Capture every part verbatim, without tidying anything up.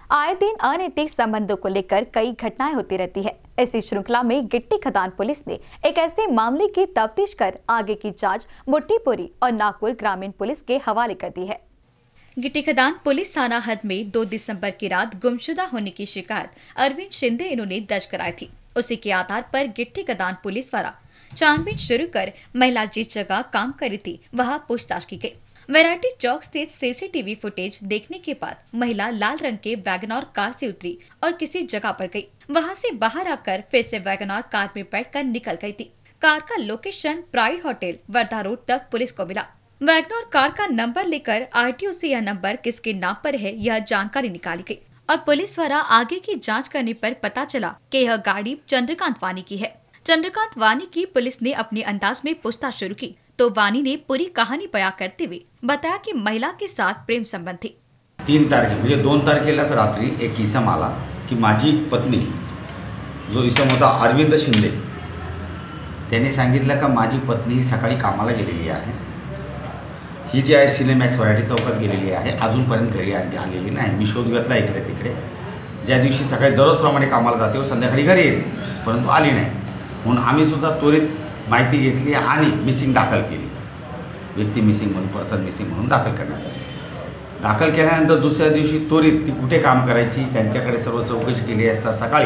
आए दिन अनैतिक संबंधों को लेकर कई घटनाएं होती रहती है। इसी श्रृंखला में गिट्टी खदान पुलिस ने एक ऐसे मामले की तफ्तीश कर आगे की जांच बुट्टीपुरी और नागपुर ग्रामीण पुलिस के हवाले कर दी है। गिट्टी खदान पुलिस थाना हद में दो दिसंबर की रात गुमशुदा होने की शिकायत अरविंद शिंदे इन्होंने दर्ज कराई थी। उसी के आधार पर गिट्टी खदान पुलिस द्वारा छानबीन शुरू कर महिला जिस जगह काम कर रही थी वहां पूछताछ की गई। वैरायटी चौक स्थित सीसीटीवी फुटेज देखने के बाद महिला लाल रंग के वैगनआर कार से उतरी और किसी जगह पर गई। वहां से बाहर आकर फिर से वैगनआर कार में बैठकर निकल गई थी। कार का location pride hotel Wardha road तक पुलिस को मिला। वैगनआर कार का नंबर लेकर आरटीओ से यह नंबर किसके नाम पर है यह जानकारी निकाली गई और पुलिस द्वारा आगे की जाँच करने पर पता चला कि यह गाड़ी चंद्रकांत वानी की है। चंद्रकांत वानी की पुलिस ने अपने अंदाज में पूछताछ शुरू की तो वानी ने पूरी कहानी बयां करते हुए बताया कि महिला के साथ प्रेम संबंध थे। तीन तारखे म्हणजे दोन तारखेलाच रात्री एक इसम आला की माझी पत्नी जो इसम होता अरविंद शिंदे त्यांनी सांगितलं का माझी पत्नी सकाळी कामाला गेलेली आहे। ही जी आहे सिनेमॅक्स वरायटी चौकात गेलेली आहे, अजूनपर्यंत घरी आलेली नाही। मी शोध घेतला इकडे तिकडे। ज्या दिवशी सकाळी दररोजप्रमाणे कामाला जाते व संध्याकाळी घरी येते परंतु आली नाही, म्हणून आम्ही सुद्धा त्वरित माहिती घेतली आणि मिसिंग दाखल केली। व्यक्ती मिसिंग म्हणून पर्सन मिसिंग म्हणून दाखल करण्यात आली। दाखल केल्यानंतर दुसऱ्या दिवशी त्वरित ती कुठे काम करायची त्यांच्याकडे सर्व चौकशी केली असता सकाळी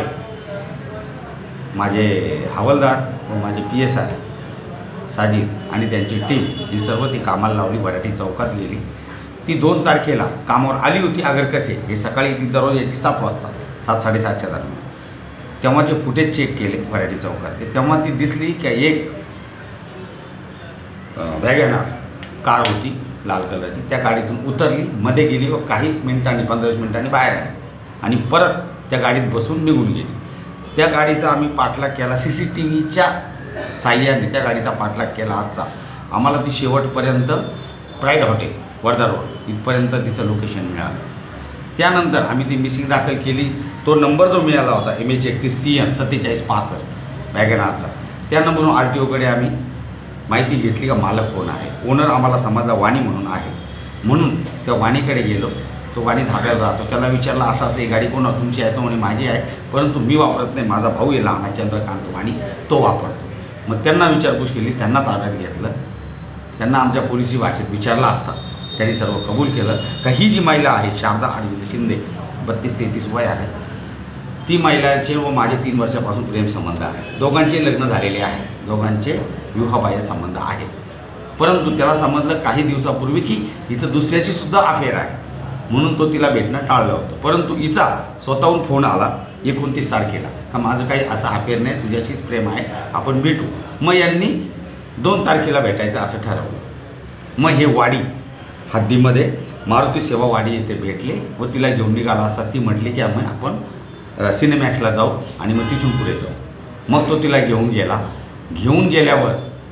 माझे हवालदार व माझे पी एस आय साजिद आणि त्यांची टीम ही सर्व ती कामाला लावली। वराठी चौकात गेली। ती दोन तारखेला कामावर आली होती। अगर कसे हे सकाळी ती दररोज यायची सात वाजता सात साडेसातच्या दरम्यान। तेव्हाचे फुटेज चेक केले वराठी चौकातले, तेव्हा ती दिसली की एक वॅगनआर कार होती लाल कलरची, त्या गाडीतून उतरली, मध्ये गेली व काही मिनिटांनी पंधरा वीस मिनिटांनी बाहेर आली आणि परत त्या गाडीत बसून निघून गेली। त्या गाडीचा आम्ही पाठलाग केला। सी सी टी व्हीच्या साह्याने त्या गाडीचा पाठलाग केला असता आम्हाला ती शेवटपर्यंत प्राइड हॉटेल वर्धा रोड इथपर्यंत तिचं लोकेशन मिळालं। त्यानंतर आम्ही ती मिसिंग दाखल केली। तो नंबर जो मिळाला होता एम एच एकतीस सी एम सत्तेचाळीस पासष्ट वॅगनआरचा, त्या नंबरवरून आर टी ओकडे आम्ही माहिती घेतली का मालक कोण आहे। ओनर आम्हाला समजला वाणी म्हणून आहे, म्हणून त्या वाणीकडे गेलो। तो वाणी धाब्याला राहतो। त्याला विचारलं असं असं ही गाडी कोण तुमची आहे? तो म्हणे माझी आहे, परंतु मी वापरत नाही, माझा भाऊ आहे लहान चंद्रकांत वाणी तो वापरतो। मग त्यांना विचारपूस केली, त्यांना ताब्यात घेतलं। त्यांना आमच्या पोलिसी भाषेत विचारलं असता त्यांनी सर्व कबूल केलं का ही जी महिला आहे शारदा अरविंद शिंदे बत्तीस तेहतीस वय आहे, ती महिलाचे व माझे तीन वर्षापासून प्रेम संबंध आहे। दोघांचे लग्न झालेले आहे, दोघांचे विवाहबाह्य संबंध आहेत, परंतु त्याला समजलं काही दिवसापूर्वी की हिचं दुसऱ्याची सुद्धा अफेअर आहे, म्हणून तो तिला भेटणं टाळलं होतं। परंतु हिचा स्वतःहून फोन आला एकोणतीस तारखेला का माझं काही असं अफेअर नाही, तुझ्याशीच प्रेम आहे, आपण भेटू। मग यांनी दोन तारखेला भेटायचं असं ठरवलं। मग हे वाडी हद्दीमध्ये मारुती सेवा वाडी येथे भेटले व तिला घेऊन निघाला असता ती म्हटली की आम्ही आपण सिनेमॅक्सला जाऊ आणि मग तिथून पुढे जाऊ। मग तो तिला घेऊन गेला। घेऊन गेल्यावर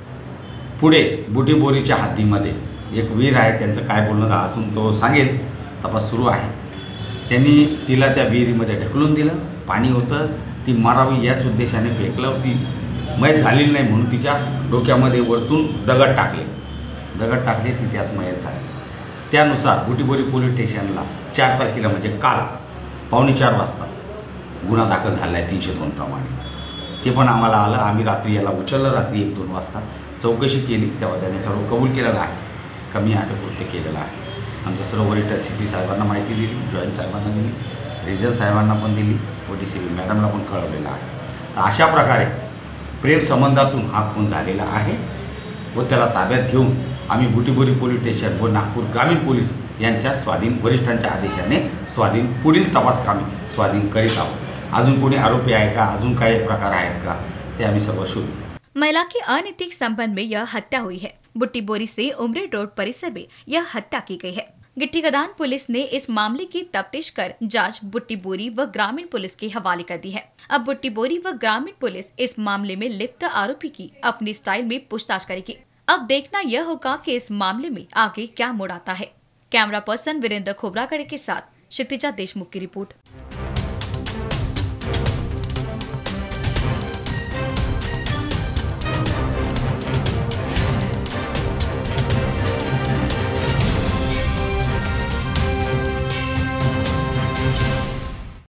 पुढे बुटीबोरीच्या हद्दीमध्ये एक विहीर आहे, त्यांचं काय बोलणं असून तो सांगेल, तपास सुरू आहे। त्यांनी तिला त्या विहिरीमध्ये ढकलून दिलं। पाणी होतं, ती मारावी याच उद्देशाने फेकलं। ती मयत झालेली नाही म्हणून तिच्या डोक्यामध्ये वरतून दगड टाकले दगड टाकले ती त्यात मयत झाली। त्यानुसार बुटीबोरी पोलीस स्टेशनला चार तारखेला म्हणजे काल पावणे चार वाजता गुन्हा दाखल झाला आहे तीनशे दोन प्रमाणे। ते पण आम्हाला आलं। आम्ही रात्री याला उचललं, रात्री एक दोन वाजता चौकशी केली तेव्हा त्याने सर्व कबूल केलेलं आहे का मी असं कृत्य केलेलं आहे। आमच्या सर्व वरिष्ठ सी पी साहेबांना माहिती दिली, जॉईंट साहेबांना दिली, रिजन साहेबांना पण दिली व डी सी पी मॅडमला पण कळवलेलं आहे। तर अशा प्रकारे प्रेम संबंधातून हा खून झालेला आहे व त्याला ताब्यात घेऊन आम्ही बुटीबोरी पोलीस स्टेशन व नागपूर ग्रामीण पोलीस यांच्या स्वाधीन वरिष्ठांच्या आदेशाने स्वाधीन पुढील तपास कामी स्वाधीन करीत आहोत। अजून कोणी आरोपी आहे का, अजून काही प्रकार आहेत का, ते आम्ही सर्व शोधू। महिला के अनैतिक संबंध में यह हत्या हुई है। बुट्टीबोरी से उमरे रोड परिसर में यह हत्या की गई है। गिट्टी खदान पुलिस ने इस मामले की तफ्तीश कर जांच बुट्टीबोरी व ग्रामीण पुलिस के हवाले कर दी है। अब बुट्टीबोरी व ग्रामीण पुलिस इस मामले में लिप्त आरोपी की अपनी स्टाइल में पूछताछ करेगी। अब देखना यह होगा कि इस मामले में आगे क्या मोड़ आता है। कैमरा पर्सन वीरेंद्र खोबरागढ़े के साथ क्षितिजा देशमुख की रिपोर्ट।